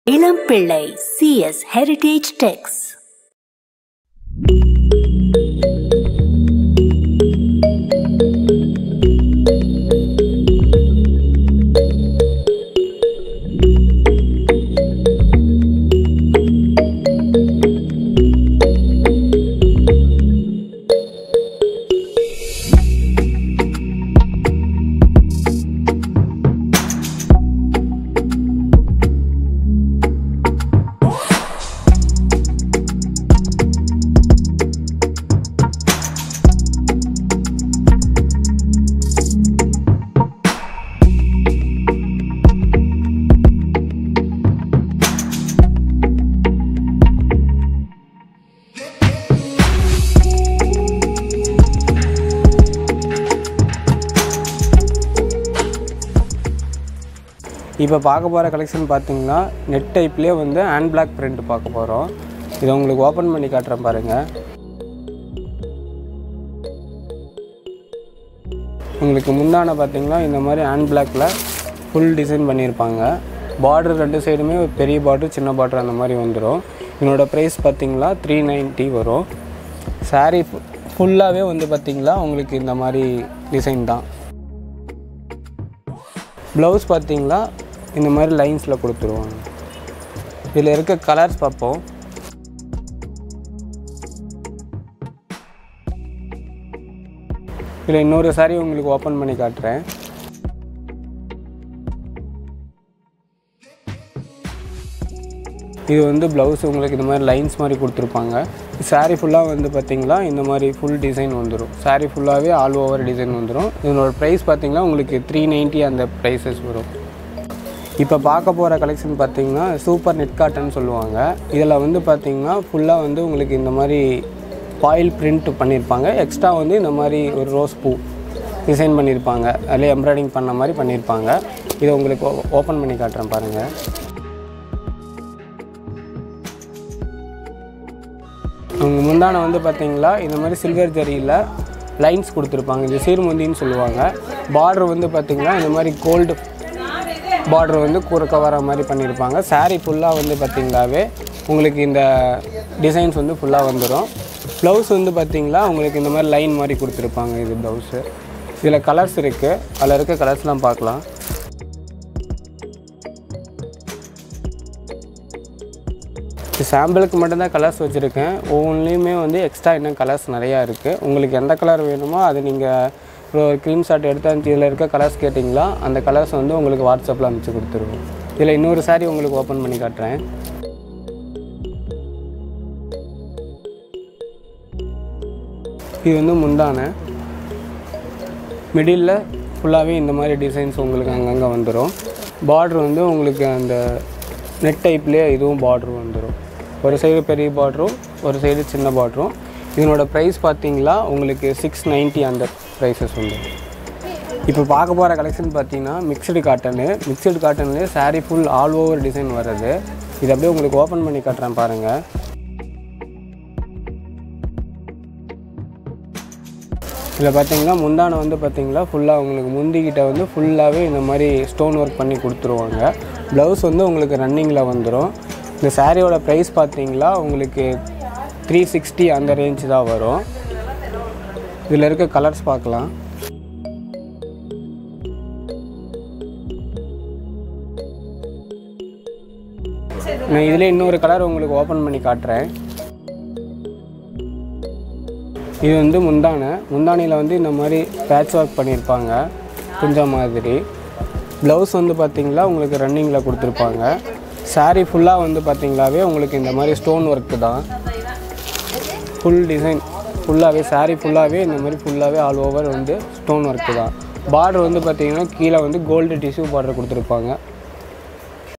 Elampillai, C.S.Heritage Tex. இப்போ பார்க்க போகிற கலெக்ஷன் பார்த்தீங்கன்னா நெட் டைப்லேயே வந்து ஹேண்ட் பிளாக் பிரிண்ட் பார்க்க போகிறோம். இதை உங்களுக்கு ஓப்பன் பண்ணி காட்டுறேன் பாருங்கள். உங்களுக்கு முந்தான பார்த்தீங்கன்னா இந்த மாதிரி ஹேண்ட் பிளாக்கில் ஃபுல் டிசைன் பண்ணியிருப்பாங்க. பார்டர் ரெண்டு சைடுமே பெரிய பார்டர் சின்ன பார்டர் அந்த மாதிரி வந்துடும். இதனோட ப்ரைஸ் பார்த்தீங்கன்னா 390 வரும். சாரீ ஃபுல்லாகவே வந்து பார்த்திங்களா உங்களுக்கு இந்த மாதிரி டிசைன் தான். ப்ளவுஸ் பார்த்தீங்களா இந்த மாதிரி லைன்ஸில் கொடுத்துருவாங்க. இதில் இருக்க கலர்ஸ் பார்ப்போம். இதில் இன்னொரு சாரீ உங்களுக்கு ஓப்பன் பண்ணி காட்டுறேன். இது வந்து ப்ளவுஸ் உங்களுக்கு இந்த மாதிரி லைன்ஸ் மாதிரி கொடுத்துருப்பாங்க. சாரீ ஃபுல்லாக வந்து பார்த்திங்களா இந்த மாதிரி ஃபுல் டிசைன் வந்துடும். சாரீ ஃபுல்லாகவே ஆல் ஓவர் டிசைன் வந்துடும். இதனோட ப்ரைஸ் பார்த்திங்கன்னா உங்களுக்கு 390 அந்த ப்ரைஸஸ் வரும். இப்போ பார்க்க போகிற கலெக்ஷன் பார்த்திங்கன்னா சூப்பர் நெட் காட்டன் சொல்லுவாங்க. இதில் வந்து பார்த்திங்கன்னா ஃபுல்லாக வந்து உங்களுக்கு இந்த மாதிரி பாயில் பிரிண்ட் பண்ணியிருப்பாங்க. எக்ஸ்ட்ரா வந்து இந்த மாதிரி ஒரு ரோஸ் பூ டிசைன் பண்ணியிருப்பாங்க. அதில் எம்ப்ராய்டிங் பண்ண மாதிரி பண்ணியிருப்பாங்க. இதை உங்களுக்கு ஓப்பன் பண்ணி காட்டுறேன் பாருங்கள். அவங்க முந்தான வந்து பார்த்திங்களா இந்த மாதிரி சில்வர் ஜரியில் லைன்ஸ் கொடுத்துருப்பாங்க. இது சீர்முந்தின்னு சொல்லுவாங்க. பார்டர் வந்து பார்த்திங்கன்னா இந்த மாதிரி கோல்டு பார்டர் வந்து குறுக்க வர மாதிரி பண்ணியிருப்பாங்க. சாரீ ஃபுல்லாக வந்து பார்த்திங்களாவே உங்களுக்கு இந்த டிசைன்ஸ் வந்து ஃபுல்லாக வந்துடும். ப்ளவுஸ் வந்து பார்த்திங்களா உங்களுக்கு இந்த மாதிரி லைன் மாதிரி கொடுத்துருப்பாங்க. இது ப்ளவுஸு. இதில் கலர்ஸ் இருக்குது. அதில் இருக்க கலர்ஸ்லாம் பார்க்கலாம். சாம்பிளுக்கு மட்டும்தான் கலர்ஸ் வச்சுருக்கேன். ஒவ்வொன்றுலேயுமே வந்து எக்ஸ்ட்ரா இன்னும் கலர்ஸ் நிறையா இருக்குது. உங்களுக்கு எந்த கலர் வேணுமோ அது நீங்கள் ஒரு ஸ்க்ரீன்ஷாட் எடுத்து இதில் இருக்க கலர்ஸ் கேட்டிங்களா அந்த கலர்ஸ் வந்து உங்களுக்கு வாட்ஸ்அப்பில் அனுப்பிச்சி கொடுத்துருவோம். இதில் இன்னொரு சாரீ உங்களுக்கு ஓப்பன் பண்ணி காட்டுறேன். இது வந்து முந்தான மிடில் ஃபுல்லாகவே இந்த மாதிரி டிசைன்ஸ் உங்களுக்கு அங்கங்கே வந்துடும். பார்டர் வந்து உங்களுக்கு அந்த நெட் டைப்லேயே இதுவும் பார்டர் வந்துடும். ஒரு சைடு பெரிய பார்டரும் ஒரு சைடு சின்ன பார்டரும். இதனோட ப்ரைஸ் பார்த்தீங்களா உங்களுக்கு 690 அந்த ப்ரைஸஸ் வந்துடும். இப்போ பார்க்க போகிற கலெக்ஷன் பார்த்தீங்கன்னா மிக்சடு காட்டன்லேயே sari full all over design வர்றது. இது அப்படியே உங்களுக்கு ஓப்பன் பண்ணி காட்டுறேன் பாருங்கள். இதில் பார்த்தீங்கன்னா முந்தான வந்து பார்த்திங்களா ஃபுல்லாக உங்களுக்கு முந்திக்கிட்ட வந்து ஃபுல்லாகவே இந்த மாதிரி ஸ்டோன் ஒர்க் பண்ணி கொடுத்துருவாங்க. ப்ளவுஸ் வந்து உங்களுக்கு ரன்னிங்கில் வந்துடும். இந்த சாரியோட ப்ரைஸ் பார்த்தீங்களா உங்களுக்கு 360 அந்த ரேஞ்சு தான் வரும். இதில் இருக்க கலர்ஸ் பார்க்கலாம். நான் இதில் இன்னொரு கலர் உங்களுக்கு ஓப்பன் பண்ணி காட்டுறேன். இது வந்து முந்தானியில் வந்து இந்த மாதிரி பேட்ச் ஒர்க் பண்ணியிருப்பாங்க கொஞ்சம் மாதிரி. ப்ளவுஸ் வந்து பார்த்திங்களா உங்களுக்கு ரன்னிங்கில் கொடுத்துருப்பாங்க. சாரீ ஃபுல்லாக வந்து பார்த்திங்களாவே உங்களுக்கு இந்த மாதிரி ஸ்டோன் ஒர்க்கு தான். ஃபுல் டிசைன் ஃபுல்லாகவே சாரீ ஃபுல்லாகவே இந்த மாதிரி ஃபுல்லாகவே ஆல் ஓவர் வந்து ஸ்டோன் ஒர்க்கு தான். பார்டர் வந்து பார்த்திங்கன்னா கீழே வந்து கோல்டு டிஷ்யூ பார்டர் கொடுத்துருப்பாங்க.